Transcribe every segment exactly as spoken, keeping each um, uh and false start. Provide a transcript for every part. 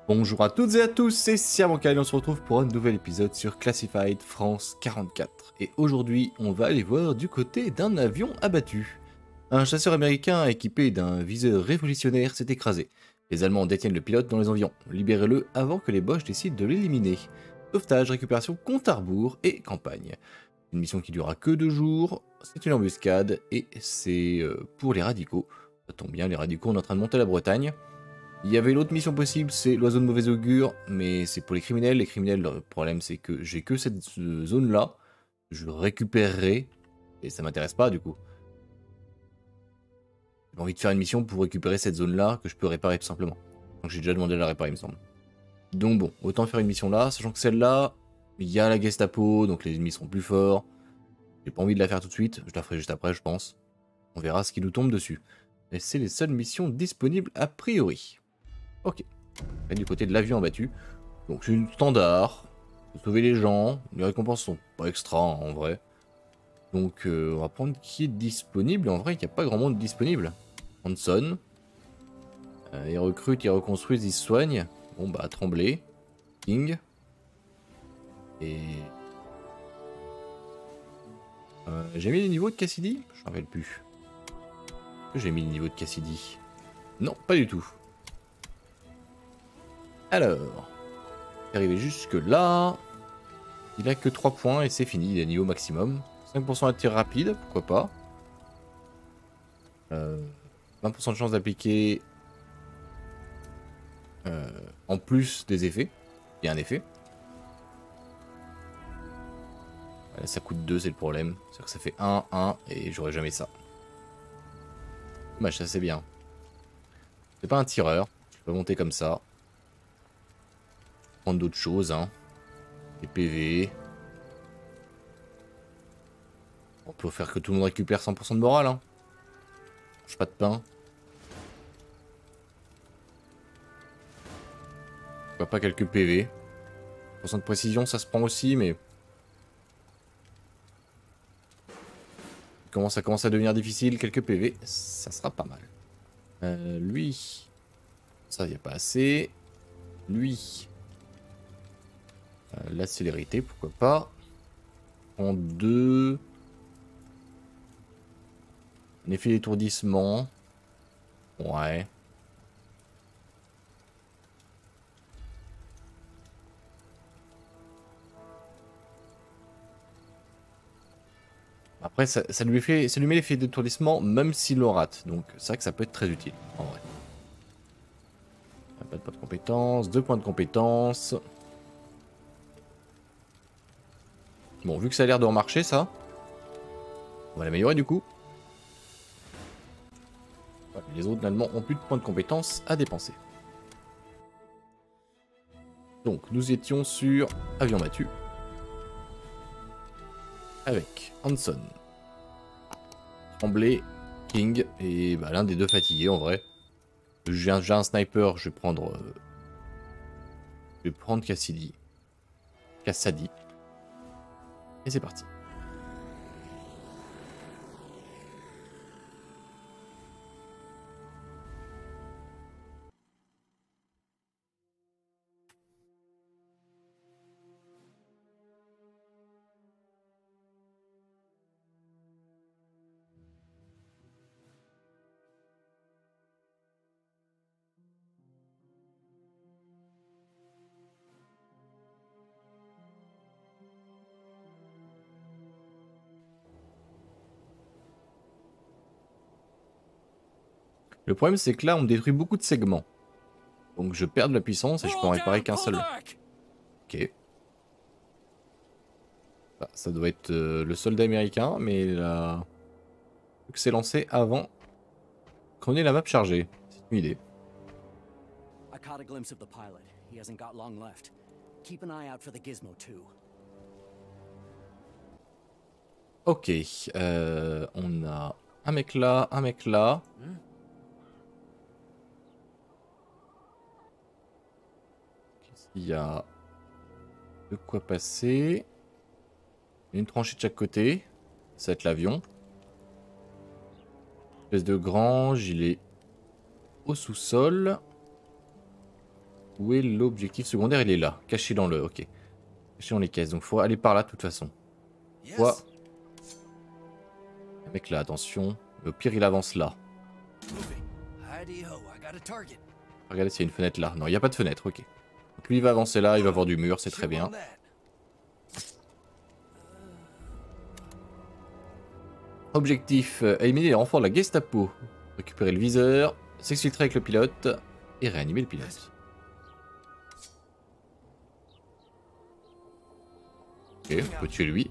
Bonjour à toutes et à tous, c'est Siamanka et on se retrouve pour un nouvel épisode sur Classified France quarante-quatre. Et aujourd'hui, on va aller voir du côté d'un avion abattu. Un chasseur américain équipé d'un viseur révolutionnaire s'est écrasé. Les Allemands détiennent le pilote dans les environs. Libérez-le avant que les Boches décident de l'éliminer. Sauvetage, récupération, compte à rebours et campagne. Une mission qui durera que deux jours, c'est une embuscade et c'est euh, pour les radicaux. Ça tombe bien, les radicaux, on est en train de monter la Bretagne. Il y avait l'autre mission possible, c'est l'oiseau de mauvais augure, mais c'est pour les criminels. Les criminels, le problème c'est que j'ai que cette zone-là. Je le récupérerai, et ça m'intéresse pas du coup. J'ai envie de faire une mission pour récupérer cette zone-là, que je peux réparer tout simplement. Donc j'ai déjà demandé à la réparer, il me semble. Donc bon, autant faire une mission là, sachant que celle-là, il y a la Gestapo, donc les ennemis seront plus forts. J'ai pas envie de la faire tout de suite, je la ferai juste après, je pense. On verra ce qui nous tombe dessus. Et c'est les seules missions disponibles a priori. Ok. Et du côté de l'avion abattu. Donc c'est une standard. Faut sauver les gens. Les récompenses sont pas extra hein, en vrai. Donc euh, on va prendre qui est disponible. En vrai, il n'y a pas grand monde disponible. Hanson. Euh, ils recrutent, ils reconstruisent, ils se soignent. Bon bah Tremblay. King. Et... Euh, j'ai mis les niveaux de Cassidy? Je me rappelle plus. Est-ce que j'ai mis les niveaux de Cassidy? Non, pas du tout. Alors, arrivé jusque là, il a que trois points et c'est fini, il est niveau maximum. cinq pour cent de tir rapide, pourquoi pas. Euh, vingt pour cent de chance d'appliquer euh, en plus des effets. Il y a un effet. Voilà, ça coûte deux, c'est le problème. C'est-à-dire que ça fait un, un et j'aurai jamais ça. Dommage, ça c'est bien. C'est pas un tireur, je peux monter comme ça. Prendre d'autres choses, hein. Des P V. On peut faire que tout le monde récupère cent pour cent de morale, hein. Mange pas de pain. Pourquoi pas quelques P V. pour cent de précision, ça se prend aussi, mais... Comment ça commence à devenir difficile, quelques P V, ça sera pas mal. Euh, lui... Ça, il n'y a pas assez. Lui... Euh, la célérité, pourquoi pas. En deux... Un effet d'étourdissement. Ouais. Après, ça, ça, lui fait, ça lui met l'effet d'étourdissement même s'il le rate. Donc, c'est vrai que ça peut être très utile, en vrai. Pas de points de compétence, deux points de compétence. Bon, vu que ça a l'air de remarcher, ça, on va l'améliorer du coup. Voilà, les autres, finalement, ont plus de points de compétence à dépenser. Donc, nous étions sur avion battu. Avec Hanson, Tremblay, King, et bah, l'un des deux fatigués en vrai. J'ai un, un sniper, je vais prendre... Euh, je vais prendre Cassidy. Cassady. Et c'est parti. Le problème c'est que là on me détruit beaucoup de segments. Donc je perds de la puissance et je peux en réparer qu'un seul. Ok. Bah, ça doit être euh, le soldat américain, mais là... que c'est lancé avant qu'on ait la map chargée. C'est une idée. Ok, euh, on a un mec là, un mec là. Il y a de quoi passer. Une tranchée de chaque côté. Ça va être l'avion. Espèce de grange, il est au sous-sol. Où est l'objectif secondaire? Il est là, caché dans le... Ok. Caché dans les caisses, donc faut aller par là de toute façon. Quoi? Le mec là, attention. Au pire, il avance là. Regardez s'il y a une fenêtre là. Non, il n'y a pas de fenêtre, ok. Donc lui, il va avancer là, il va voir du mur, c'est très bien. Objectif, euh, éliminer les renforts de la Gestapo. Récupérer le viseur, s'exfiltrer avec le pilote et réanimer le pilote. Ok, on peut tuer lui.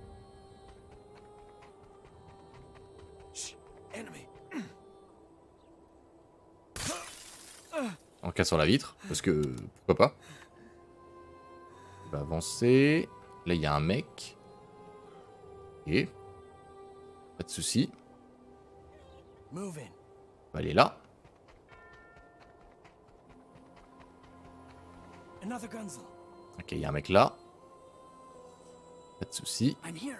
En cassant la vitre, parce que pourquoi pas. Il va avancer. Là, il y a un mec. Ok. Pas de souci. On va aller là. Ok, il y a un mec là. Pas de souci.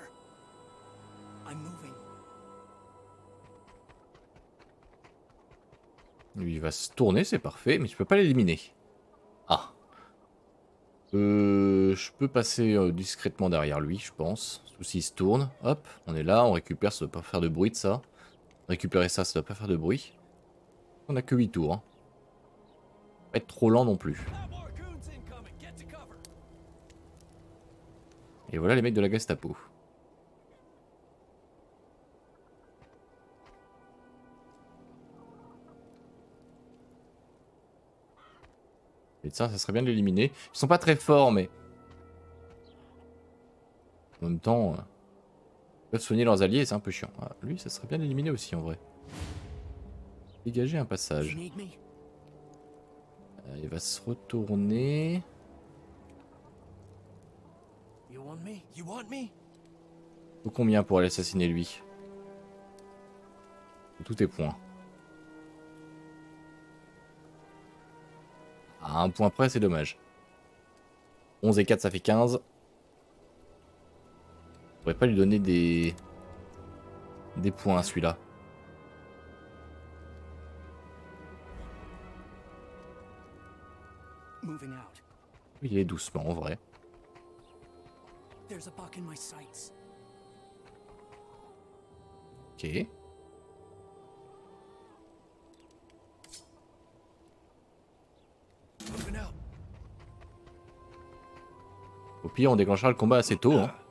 Lui, il va se tourner, c'est parfait, mais tu peux pas l'éliminer. Ah. Euh, je peux passer euh, discrètement derrière lui, je pense. Sauf s'il se tourne. Hop, on est là, on récupère, ça doit pas faire de bruit de ça. Récupérer ça, ça doit pas faire de bruit. On a que huit tours. Hein. Pas être trop lent non plus. Et voilà les mecs de la Gestapo. Et ça, ça serait bien de l'éliminer. Ils sont pas très forts, mais... En même temps... Euh... Ils peuvent soigner leurs alliés, c'est un peu chiant. Ah, lui, ça serait bien d'éliminer aussi, en vrai. Dégager un passage. Euh, il va se retourner... Faut combien pour aller assassiner lui? Tout est point. À un point près, c'est dommage. onze et quatre, ça fait quinze. On pourrait pas lui donner des... des points à celui-là. Il est doucement, en vrai. Ok. Au pire, on déclenchera le combat assez tôt. Hein.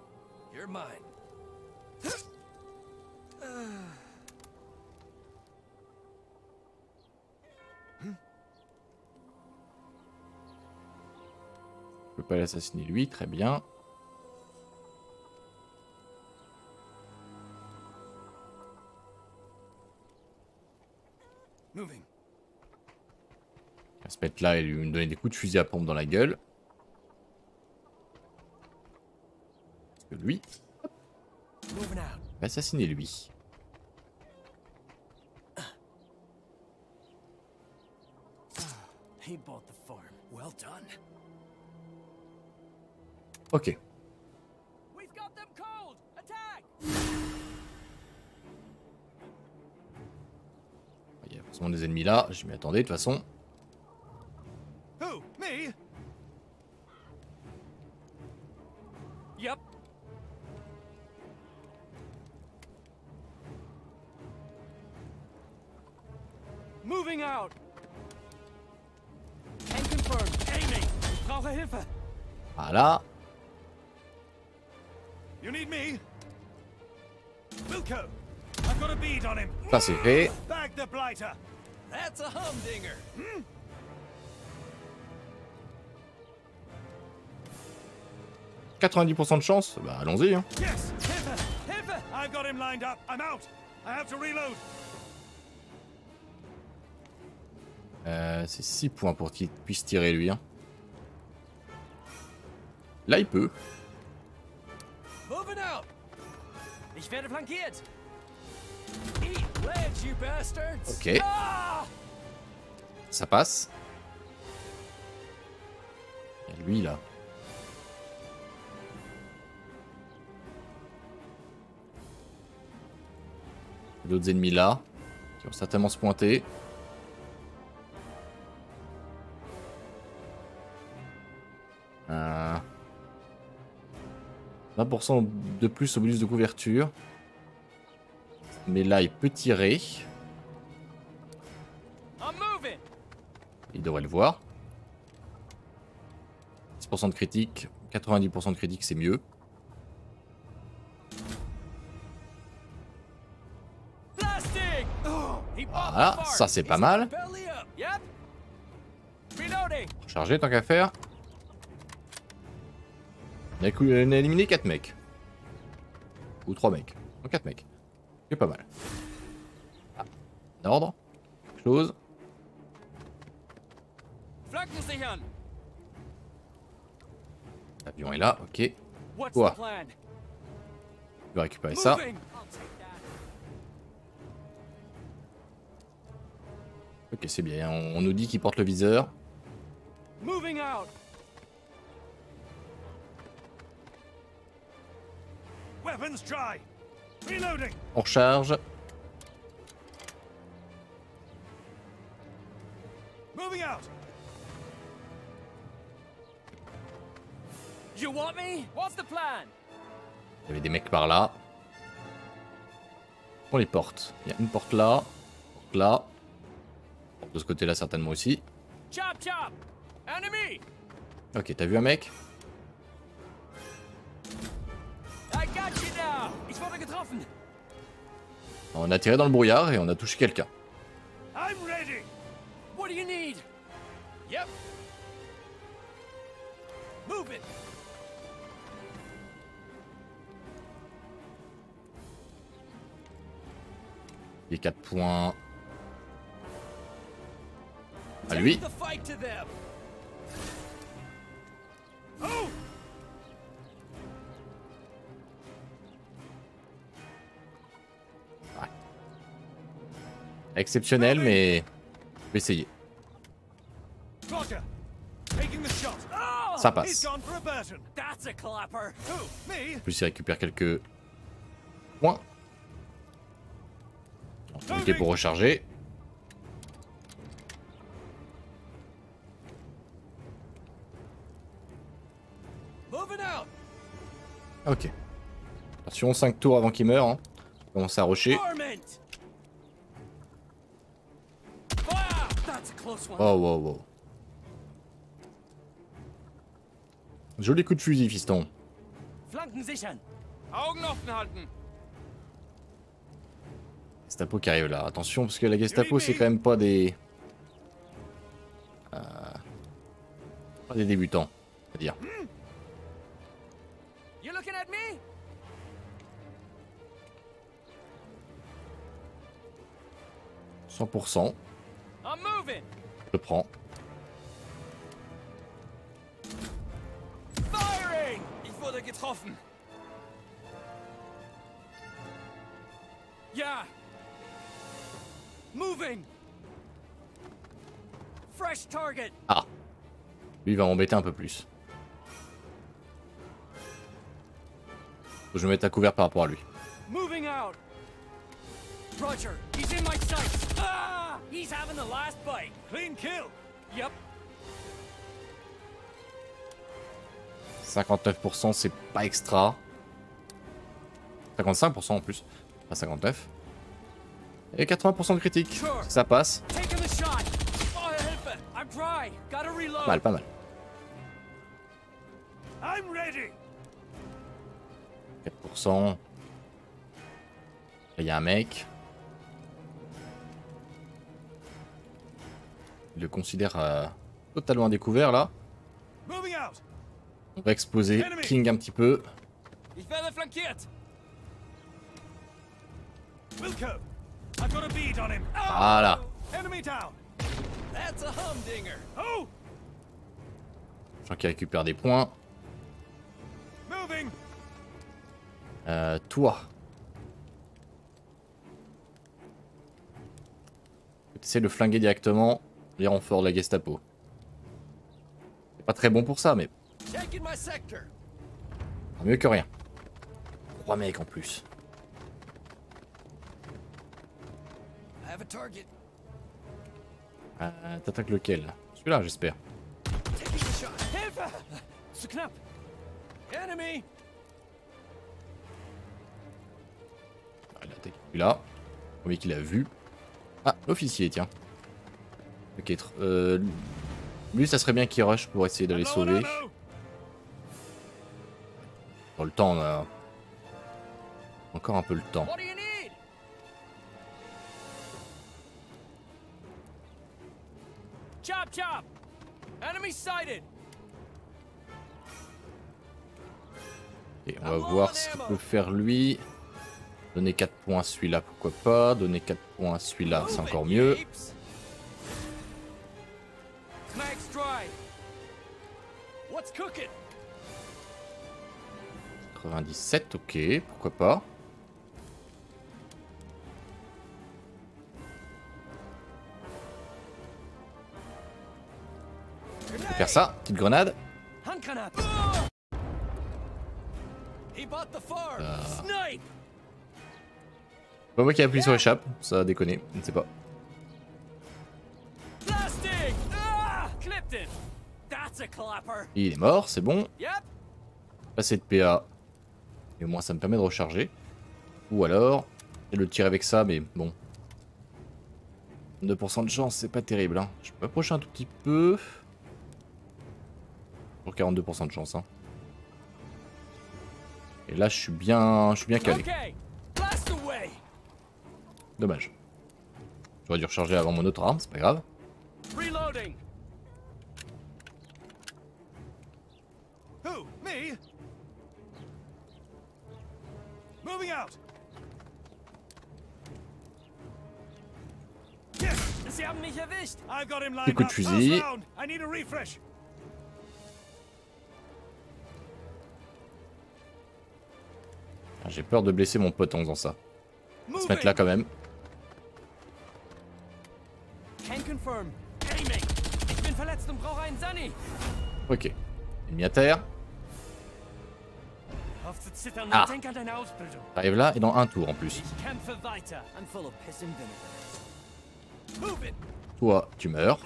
Je peux pas l'assassiner lui, très bien. On va se mettre là et lui me donner des coups de fusil à pompe dans la gueule. Parce que lui, hop, va assassiner lui. Ok. Il y a forcément des ennemis là, je m'y attendais de toute façon. Yep. Moving out. And confirmed. Aiming. Ich brauche Hilfe. Voilà. You need me? Wilco. I've got a bead on him. Ça c'est fait. Bag the blighter. That's a humdinger. Hmm? quatre-vingt-dix pour cent de chance, bah allons-y. Hein. Yes, Hilfe, Hilfe. I've got him lined up. I'm out. I have to reload. Euh, c'est six points pour qu'il puisse tirer lui. Hein. Là il peut. Moving out. Ich werde flankiert. Eat ledge, you bastards. Ok. Ah! Ça passe. Et lui là. D'autres ennemis là. Qui vont certainement se pointer. Euh... vingt pour cent de plus au bonus de couverture. Mais là, il peut tirer. Il devrait le voir. dix pour cent de critique. quatre-vingt-dix pour cent de critique, c'est mieux. Voilà, ça c'est pas mal. Recharger tant qu'à faire. On a, on a éliminé quatre mecs. Ou trois mecs. Non, quatre mecs. C'est pas mal. Ah, d'ordre. Quelque chose. L'avion est là, ok. Quoi? Je vais récupérer ça. Ok, c'est bien. On, on nous dit qu'il porte le viseur. On recharge. Moving out. You want me? What's the plan? Il y avait des mecs par là. On les porte. Il y a une porte là. Porte là. Porte de ce côté-là certainement aussi. Chop chop. Enemy. Ok, t'as vu un mec? I got you now. Ich wurde getroffen. On a tiré dans le brouillard et on a touché quelqu'un. I'm ready. What do you need? Yep. Move it. Les quatre points. À lui. Take the fight to them. Oh. Ouais. Exceptionnel, mais je vais essayer. Roger. Taking the shot. Oh, Ça He's passe. gone for a Burton. that's a clapper. Who? Me? En plus, il récupère quelques points. Ok, pour recharger. Moving out. Ok. Attention, cinq tours avant qu'il meure. Hein. Commence à rusher. Torment. Fire. That's a close one. Oh, wow, wow. Joli coup de fusil, fiston. Flanken sichern. Augen offen halten. Gestapo qui arrive là. Attention, parce que la Gestapo, c'est quand même pas des... Euh... Pas des débutants, on va dire. You looking at me? cent pour cent. I'm moving. Je le prends. Firing. Ich wurde getroffen. Yeah. Moving. Fresh target. Ah. Lui, il va m'embêter un peu plus. Faut que je me mette à couvert par rapport à lui. Moving out. Roger. He's in my sights. Ah! He's having the last bite. Clean kill. Yep. cinquante-neuf pour cent, c'est pas extra. cinquante-cinq pour cent en plus. Pas cinquante-neuf. Et quatre-vingts pour cent de critique. Sure. Ça passe. Taking the shot. Fire Hilfe. I'm dry. Gotta reload. Pas mal, pas mal. I'm ready. quatre pour cent. Il y a un mec. Il le considère euh, totalement à découvert là. Moving out. On va exposer King un petit peu. Ich werde flankiert. Wilco. I've got a bead on him. Voilà. Enemy down. That's a humdinger. Oh. Je sens qu'il récupère des points. Moving. Euh, toi. Essaie de le flinguer directement les renforts de la Gestapo. C'est pas très bon pour ça, mais Taking my sector. mieux que rien. Trois mecs en plus. I have a target. Euh, T'attaques lequel? Celui-là, j'espère. Taking the shot. Hilfe. So knapp. Enemy. Ah, il attaque celui là. Premier qu'il a vu. Ah, l'officier, tiens. Ok, euh, lui, ça serait bien qu'il rush pour essayer d'aller sauver. Dans le temps, on a encore un peu le temps. What do you need? Chop chop. Enemy sighted. Et on va voir ce qu'il peut faire lui. Donner quatre points à celui-là, pourquoi pas. Donner quatre points à celui-là, c'est encore mieux. Snag's dry. What's cooking? quatre-vingt-dix-sept, ok, pourquoi pas. On va faire ça, petite grenade. Hand grenade. He bought the farm. Euh. Snipe. Pas moi qui ai appuyé sur échappe, ça a déconné, je ne sais pas. Blasting. Ah! Clipped it. That's a clapper. Il est mort, c'est bon. Yep. Pas assez de P A. Et au moins ça me permet de recharger. Ou alors, je vais le tirer avec ça, mais bon. deux pour cent de chance, c'est pas terrible. Hein. Je peux m'approcher un tout petit peu. Pour quarante-deux pour cent de chance. Hein. Et là, je suis bien, je suis bien calé. Okay. Blast away. Dommage. J'aurais dû recharger avant mon autre arme, c'est pas grave. Reloading. Who? Me? Moving out. Yes, Sie haben mich erwischt. I've got him lined Petit coup de up. fusil. Last round. I need a refresh. J'ai peur de blesser mon pote en faisant ça. On va se mettre Moving. là quand même. Can confirm. Aiming. Ich bin verletzt und brauche einen Sunny. Ok. Ennemi à terre. Auf zu zittern Ah. und denk an deine Ausbildung. Arrive là et dans un tour en plus. Ich kämpfe weiter. I'm full of piss and vinegar. Move it. Toi, tu meurs.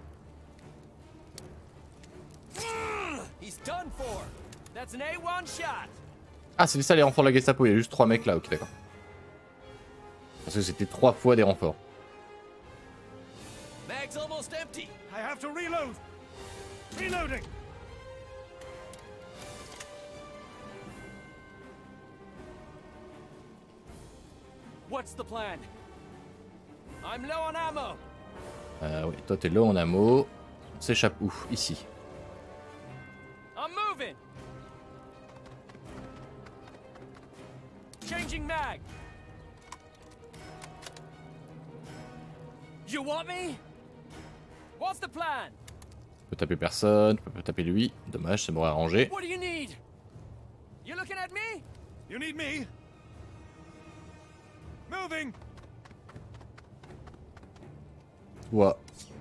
He's done for. That's an A one shot. Ah, c'est ça les renforts de la Gestapo, il y a juste trois mecs là, ok d'accord. Parce que c'était trois fois des renforts. Mag's almost empty. I have to reload. Reloading. What's the plan? I'm low on ammo. Euh, oui, toi t'es low en ammo. On s'échappe où? Ici. I'm moving. Changing mag. You want me? What's the plan? Je peux taper personne, je peux pas taper lui. Dommage, ça m'aurait arrangé. What do you need? You looking at me? You need me? Moving. Toi.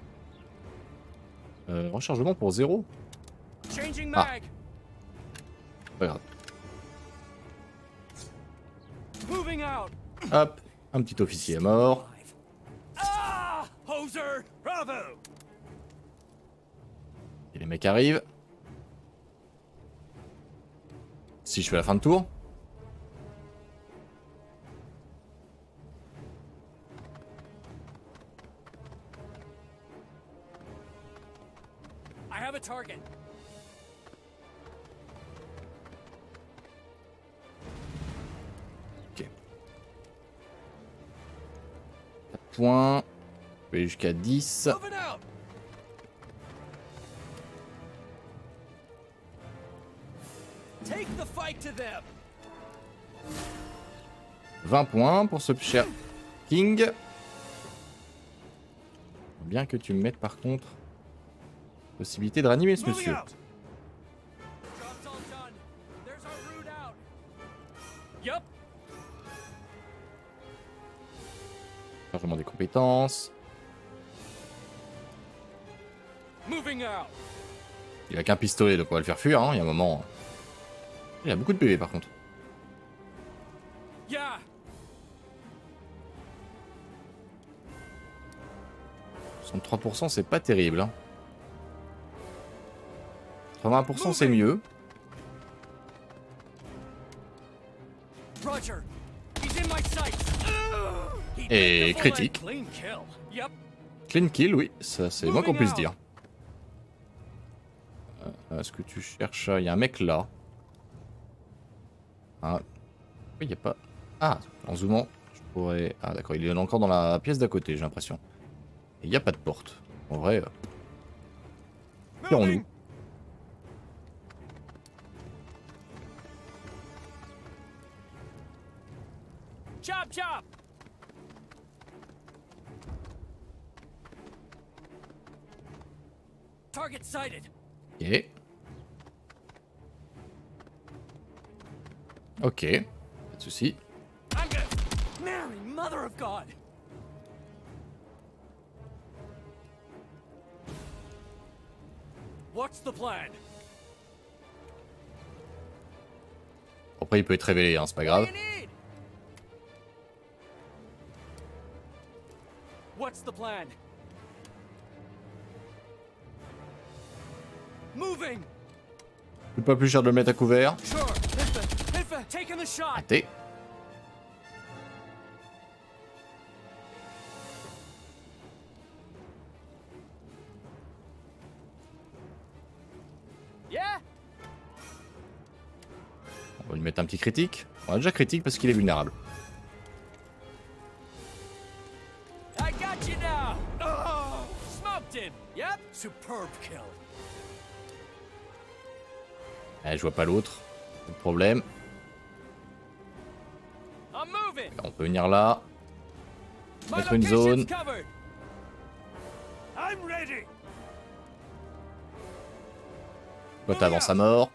Euh, rechargement pour zéro. Changing Ah. mag. Pas grave. Moving out. Hop, un petit officier est mort. Ah! Hoser! Bravo. Et les mecs arrivent. Si je fais la fin de tour. I have a target. Ok. Point. Je vais aller jusqu'à dix. Moving out. Take the fight to them. vingt points pour ce cher King. Bien que tu me mettes par contre possibilité de ranimer ce Moving monsieur. out. Job's all done. There's our route out. Yup. Chargement des compétences. Moving out. Il a qu'un pistolet donc on va le faire fuir. Hein. Il y a un moment. Il a beaucoup de P V par contre. Yeah. soixante-trois pour cent c'est pas terrible. Hein. quatre-vingts pour cent c'est mieux. Roger. He's in my sights. He Et did the full critique. head clean kill. Yep. Clean kill, oui, ça c'est le moins qu'on puisse dire. Euh, Est-ce que tu cherches... Il y a un mec là. Ah. Oui, il n'y a pas... Ah, en zoomant, je pourrais... Ah d'accord, il est encore dans la pièce d'à côté, j'ai l'impression. Et il n'y a pas de porte. En vrai... Euh... Tirons-nous. Chop, chop. Target sighted. Ok. Ok. Pas de soucis. I'm good. Mary, mother of God. What's the plan? Après, il peut être révélé, hein, c'est pas What grave. do you need? What's the plan? Moving. C'est pas plus cher de le mettre à couvert. Sure. Hitfa, Hitfa, taking the shot. Raté. Yeah. On va lui mettre un petit critique. On a déjà critique parce qu'il est vulnérable. I got you now. Oh, smoked him. Yep. Superb kill. Eh, je vois pas l'autre. Pas de problème. I'm moving. On peut venir là. My Mettre une location's zone. covered. I'm ready. Toi, t'avances à mort.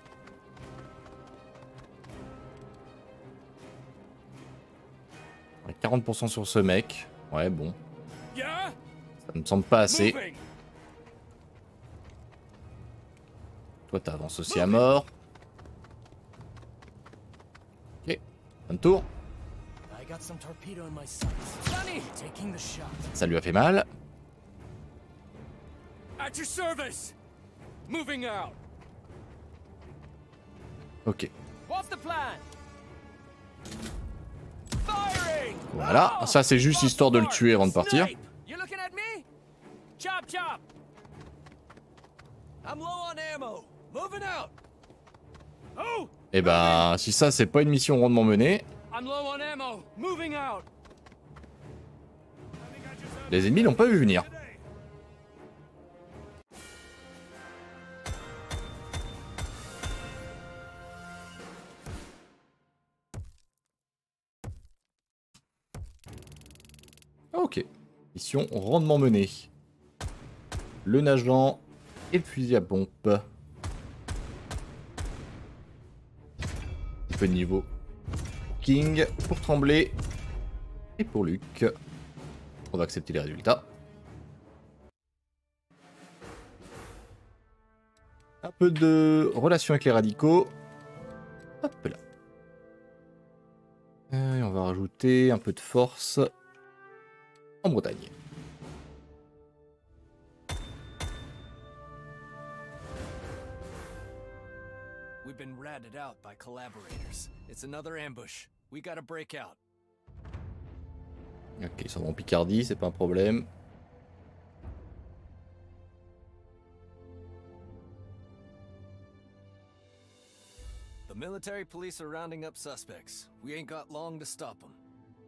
On a quarante pour cent sur ce mec. Ouais, bon. Yeah. Ça ne me semble pas assez. Moving. Toi, t'avances aussi à mort. Ok. Un tour. I got some torpedo in my sights. Sonny, taking the shot. Ça lui a fait mal. At your service. Moving out. Ok. What's the plan? Firing. Voilà. Ça, c'est juste histoire de le tuer avant de partir. Snipe. You looking at me? Chop, chop. I'm low on ammo. Moving out. Oh, Et ben, si ça, c'est pas une mission rondement menée, I'm low on ammo. Moving out. les ennemis l'ont pas vu venir. Ok. Mission rondement menée. Le nageant et le fusil à pompe. Un peu de niveau. King pour Tremblay et pour Luc. On va accepter les résultats. Un peu de relation avec les radicaux. Hop là. Et on va rajouter un peu de force en Bretagne. We've been ratted out by collaborators. It's another ambush. We gotta break out. Ok, ils sont en Picardie, c'est pas un problème. The military police are rounding up suspects. We ain't got long to stop them.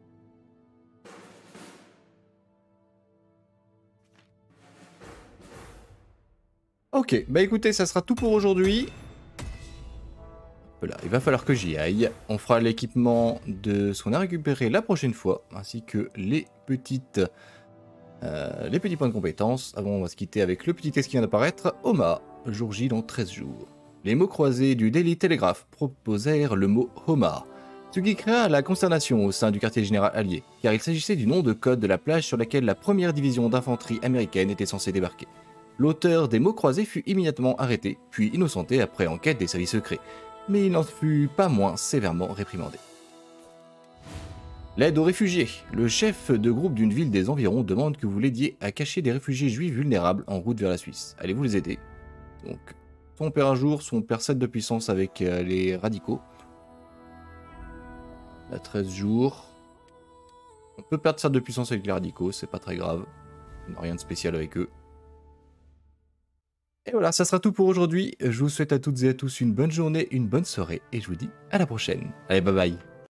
Ok, bah écoutez, ça sera tout pour aujourd'hui. Voilà, il va falloir que j'y aille. On fera l'équipement de ce qu'on a récupéré la prochaine fois, ainsi que les petites, euh, les petits points de compétences. Avant, on va se quitter avec le petit texte qui vient d'apparaître. Homa, jour J dans treize jours. Les mots croisés du Daily Telegraph proposèrent le mot Homa, ce qui créa la consternation au sein du quartier général allié, car il s'agissait du nom de code de la plage sur laquelle la première division d'infanterie américaine était censée débarquer. L'auteur des mots croisés fut immédiatement arrêté, puis innocenté après enquête des services secrets, mais il n'en fut pas moins sévèrement réprimandé. L'aide aux réfugiés. Le chef de groupe d'une ville des environs demande que vous l'aidiez à cacher des réfugiés juifs vulnérables en route vers la Suisse. Allez-vous les aider? Donc, Soit on perd un jour, soit on perd sept de puissance avec euh, les radicaux. À treize jours. On peut perdre sept de puissance avec les radicaux, c'est pas très grave. On n'a rien de spécial avec eux. Et voilà, ça sera tout pour aujourd'hui. Je vous souhaite à toutes et à tous une bonne journée, une bonne soirée, et je vous dis à la prochaine. Allez, bye bye.